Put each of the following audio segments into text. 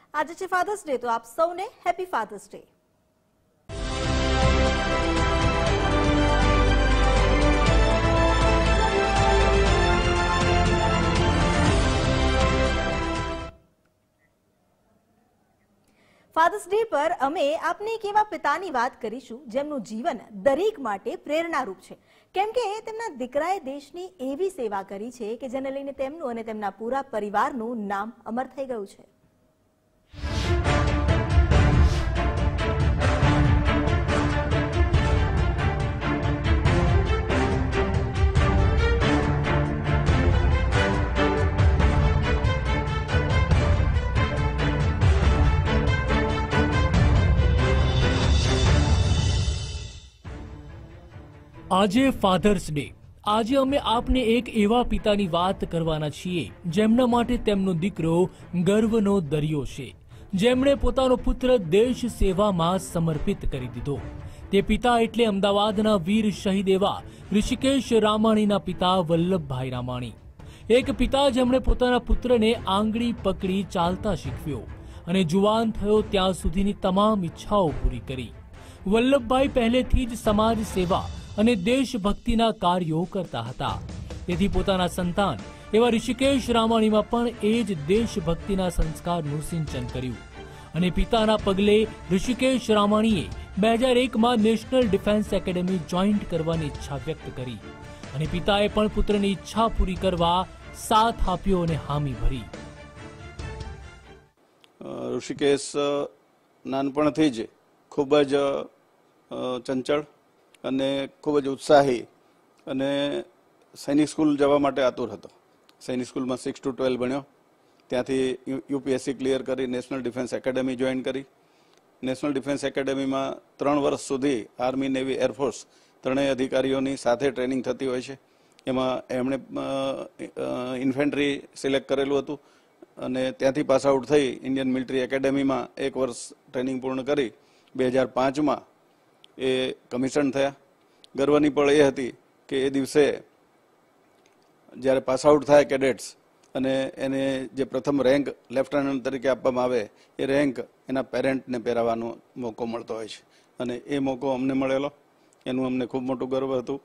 આજે છે fathers day, તો આપ સૌને happy Father's Day. Father's Day પર અમે આપને એક એવા પિતાની વાત કરીશું જેમનું જીવન દરેક માટે પ્રેરણારૂપ છે, કેમ કે તેમના દીકરાએ દેશની એવી સેવા કરી છે કે જેને લઈને તેમનું અને તેમના પૂરા પરિવારનું નામ અમર થઈ ગયું છે। આજે ફાધર્સ ડે। આજે અમે આપને એક એવા પિતાની વાત કરવાના છીએ જેમના માટે તેમનો દીકરો ગર્વનો દરિયો છે, જેમણે પોતાનો પુત્ર દેશ સેવામાં સમર્પિત કરી દીધો। તે પિતા એટલે અમદાવાદના વીર શહીદ એવા ઋષિકેશ રામાણીના પિતા વલ્લભભાઈ રામાણી। એક પિતા જેમણે પોતાના પુત્રને આંગળી પકડી ચાલતા શીખવ્યો અને જુવાન થયો ત્યાં સુધીની તમામ ઈચ્છાઓ પૂરી કરી। વલ્લભભાઈ પહેલેથી જ સમાજ સેવા અને દેશભક્તિના કાર્યો કરતા હતા, તેથી પોતાના સંતાન એવા ઋષિકેશ રામાણીમાં પણ એ જ દેશભક્તિના સંસ્કારનું સિંચન કર્યું અને પિતાના પગલે ઋષિકેશ રામાણીએ 2001માં નેશનલ ડિફેન્સ એકેડેમી જોઈન્ટ કરવાની ઈચ્છા વ્યક્ત કરી અને પિતાએ પણ પુત્રની ઈચ્છા પૂરી કરવા સાથ આપ્યો અને હામી ભરી। ઋષિકેશ નાનપણથી જ ખૂબ જ ચંચળ અને ખૂબ જ ઉત્સાહી અને સૈનિક સ્કૂલ જવા માટે આતુર હતો। સૈનિક સ્કૂલમાં 6 to 12 ભણ્યો, ત્યાંથી યુપીએસસી ક્લિયર કરી નેશનલ ડિફેન્સ એકેડેમી જોઈન કરી। નેશનલ ડિફેન્સ એકેડેમીમાં 3 વર્ષ સુધી આર્મી, નેવી, એરફોર્સ ત્રણેય અધિકારીઓની સાથે ટ્રેનિંગ થતી હોય છે। એમાં એમણે ઇન્ફેન્ટ્રી સિલેક્ટ કરેલું હતું અને ત્યાંથી પાસ આઉટ થઈ ઇન્ડિયન મિલિટરી એકેડેમીમાં 1 વર્ષ ટ્રેનિંગ પૂર્ણ કરી 2005માં એ કમિશન થયા। ગર્વની પળ એ હતી કે એ દિવસે જ્યારે પાસ આઉટ થાય કેડેટ્સ અને એને જે પ્રથમ રેન્ક લેફ્ટનન્ટ તરીકે આપવામાં આવે એ રેન્ક એના પેરેન્ટને પહેરાવવાનો મોકો મળતો હોય છે અને એ મોકો અમને મળેલો, એનું અમને ખૂબ મોટું ગર્વ હતું।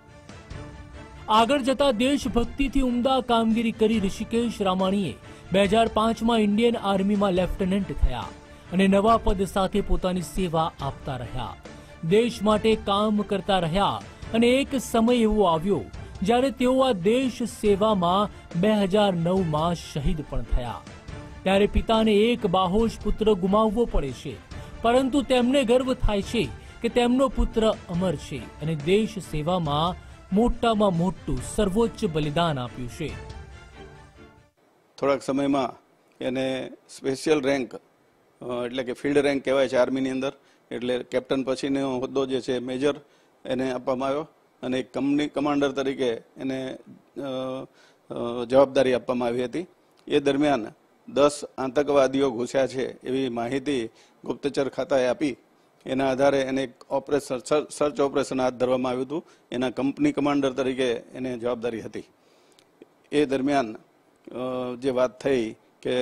આગળ જતા દેશભક્તિથી ઉમદા કામગીરી કરી ઋષિકેશ રામાણીએ 2005માં ઇન્ડિયન આર્મીમાં લેફ્ટનન્ટ થયા અને નવા પદ સાથે પોતાની સેવા આપતા રહ્યા, દેશ માટે કામ કરતા રહ્યા અને એક સમય એવો આવ્યો જ્યારે તેઓ આ દેશ સેવામાં 2009માં શહીદ પણ થયા। ત્યારે પિતાને એક બાહોશ પુત્ર ગુમાવવો પડે છે, પરંતુ તેમને ગર્વ થાય છે કે તેમનો પુત્ર અમર છે અને દેશ સેવામાં મોટામાં મોટું સર્વોચ્ચ બલિદાન આપ્યું છે। થોડાક સમયમાં એને સ્પેશિયલ રેન્ક એટલે કે ફિલ્ડ રેન્ક કહેવાય છે આર્મીની અંદર, એટલે કેપ્ટન પછીનો હોદ્દો જે છે મેજર એને આપવામાં આવ્યો અને એક કંપની કમાન્ડર તરીકે એને જવાબદારી આપવામાં આવી હતી। એ દરમિયાન 10 આતંકવાદીઓ ઘૂસ્યા છે એવી માહિતી ગુપ્તચર ખાતાએ આપી, એના આધારે એને એક ઓપરેશન સર્ચ ઓપરેશન હાથ ધરવામાં આવ્યું હતું। એના કંપની કમાન્ડર તરીકે એને જવાબદારી હતી। એ દરમિયાન જે વાત થઈ કે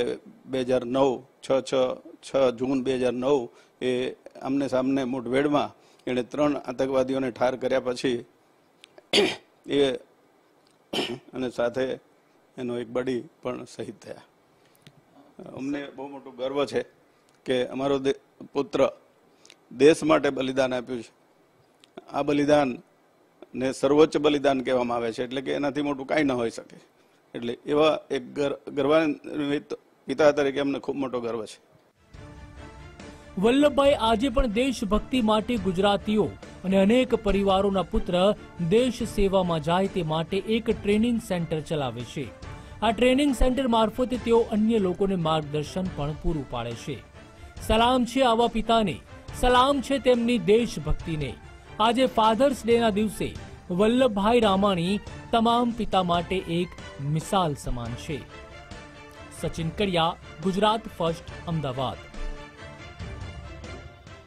6 જૂન 2009 એ આમને સામને મુઠભેડમાં એણે 3 આતંકવાદીઓને ઠાર કર્યા પછી એ અને સાથે એનો એક બડી પણ શહીદ થયા। અમને બહુ મોટું ગર્વ છે કે અમારો પુત્ર દેશ માટે બલિદાન આપ્યું છે। આ બલિદાન ને સર્વોચ્ચ બલિદાન કહેવામાં આવે છે, એટલે કે એનાથી મોટું કાંઈ ન હોઈ શકે। એટલે એવા એક ગર્વાન્વિત પિતા તરીકે અમને ખૂબ મોટો ગર્વ છે। વલ્લભભાઈ આજે પણ દેશભક્તિ માટે ગુજરાતીઓ અને અનેક પરિવારોના પુત્ર દેશ સેવામાં જાય તે માટે એક ટ્રેનિંગ સેન્ટર ચલાવે છે। આ ટ્રેનિંગ સેન્ટર મારફતે તેઓ અન્ય લોકોને માર્ગદર્શન પણ પૂરું પાડે છે। સલામ છે આવા પિતાને, સલામ છે તેમની દેશભક્તિને। આજે ફાધર્સ ડેના દિવસે વલ્લભભાઈ રામાણી તમામ પિતા માટે એક મિસાલ સમાન છે। સચિન કડિયા, ગુજરાત ફર્સ્ટ, અમદાવાદ।